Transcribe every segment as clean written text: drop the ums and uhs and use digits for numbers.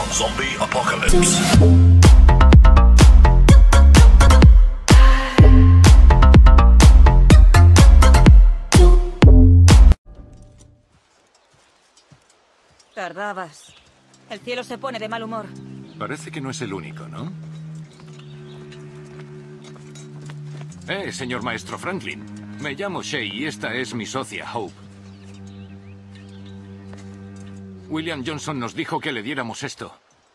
Zombie Apocalypse. Tardabas. El cielo se pone de mal humor. Parece que no es el único, ¿no? Señor Maestro Franklin. Me llamo Shay y esta es mi socia, Hope. William Johnson nos dijo que le diéramos esto.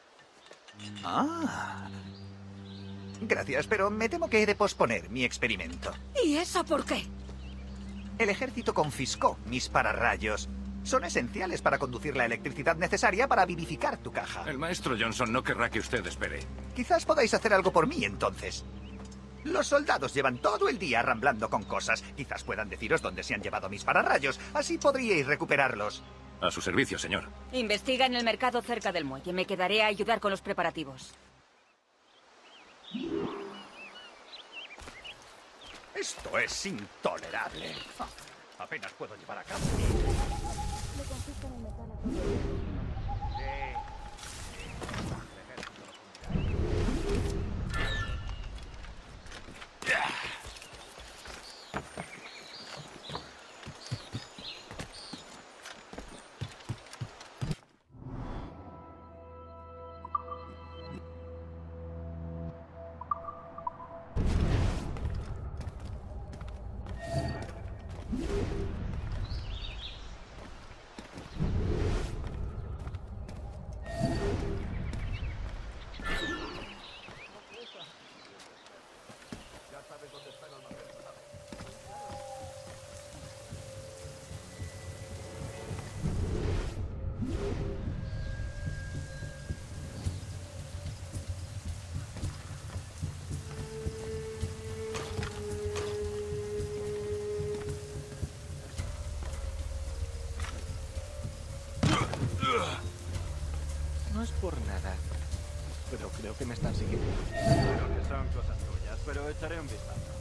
Ah. Gracias, pero me temo que he de posponer mi experimento. ¿Y eso por qué? El ejército confiscó mis pararrayos. Son esenciales para conducir la electricidad necesaria para vivificar tu caja. El Maestro Johnson no querrá que usted espere. Quizás podáis hacer algo por mí, entonces. Los soldados llevan todo el día ramblando con cosas. Quizás puedan deciros dónde se han llevado mis pararrayos. Así podríais recuperarlos. A su servicio, señor. Investiga en el mercado cerca del muelle. Me quedaré a ayudar con los preparativos. Esto es intolerable. Apenas puedo llevar a cabo. No es por nada, pero creo que me están siguiendo. Creo que son cosas tuyas, pero echaré un vistazo.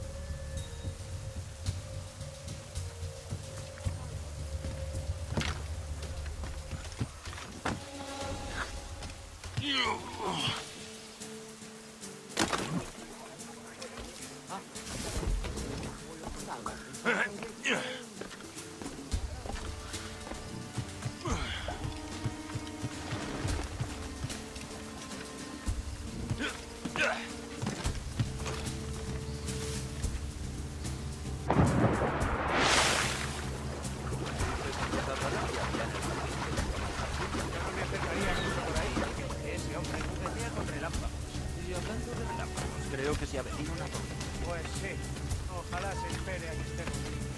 Creo que se avecina una tormenta. Pues sí. Ojalá se espere a que estemos.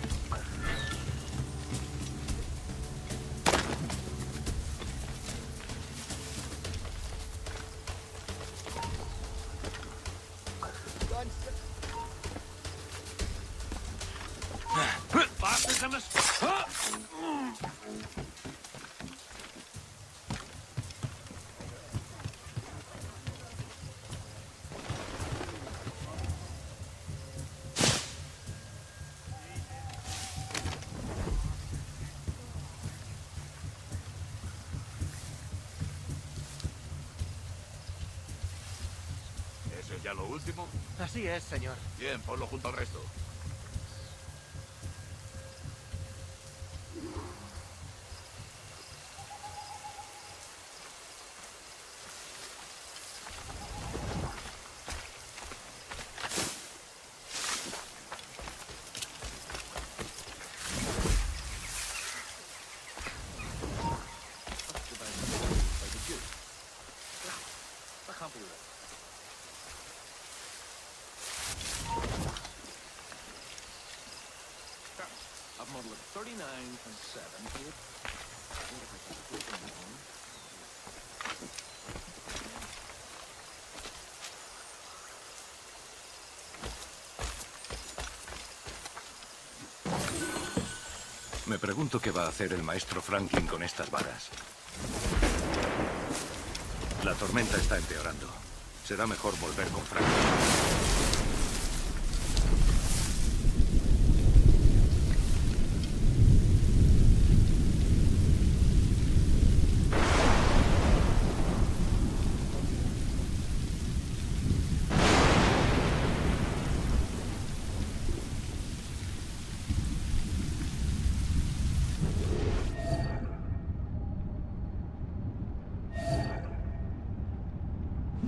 ¿Eso es ya lo último? Así es, señor. Bien, ponlo junto al resto. I've modeled 39.7 here. Me pregunto qué va a hacer el Maestro Franklin con estas varas. La tormenta está empeorando. Será mejor volver con Franklin.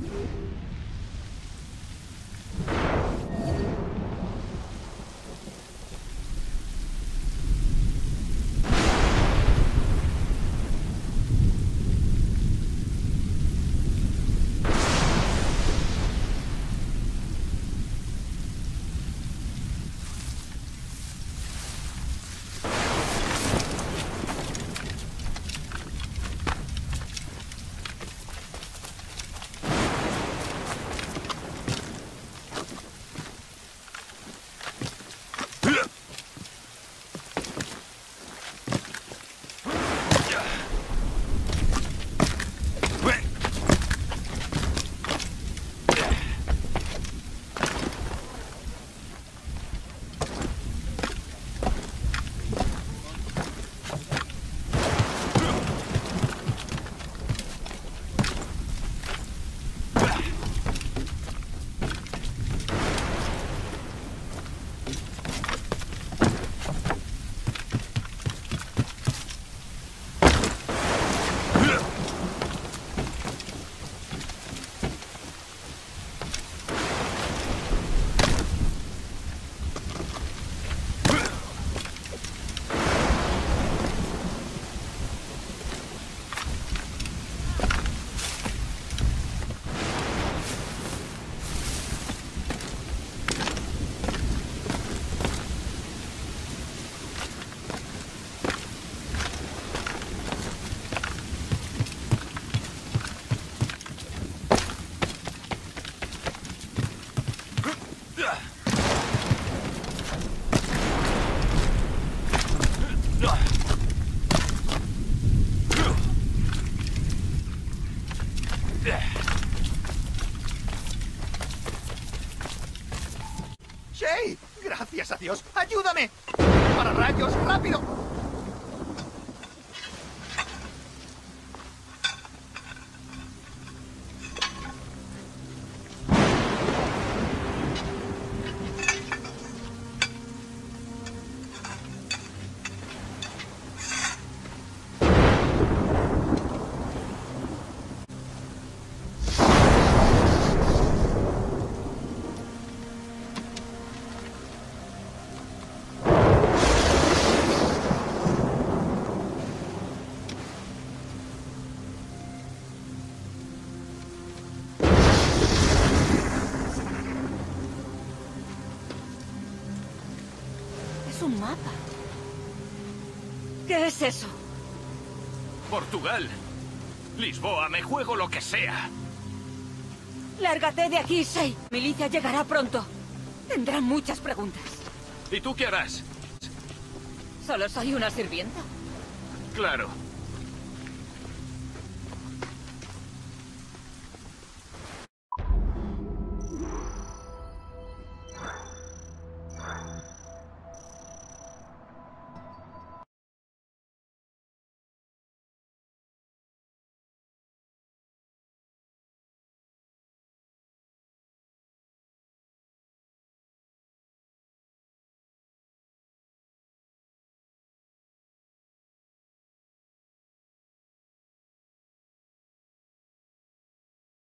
¡Shay! ¡Gracias a Dios! ¡Ayúdame! ¡Para rayos! ¡Rápido! Es un mapa. ¿Qué es eso? Portugal. Lisboa, me juego lo que sea. Lárgate de aquí, Shay. Milicia llegará pronto. Tendrán muchas preguntas. ¿Y tú qué harás? Solo soy una sirvienta. Claro.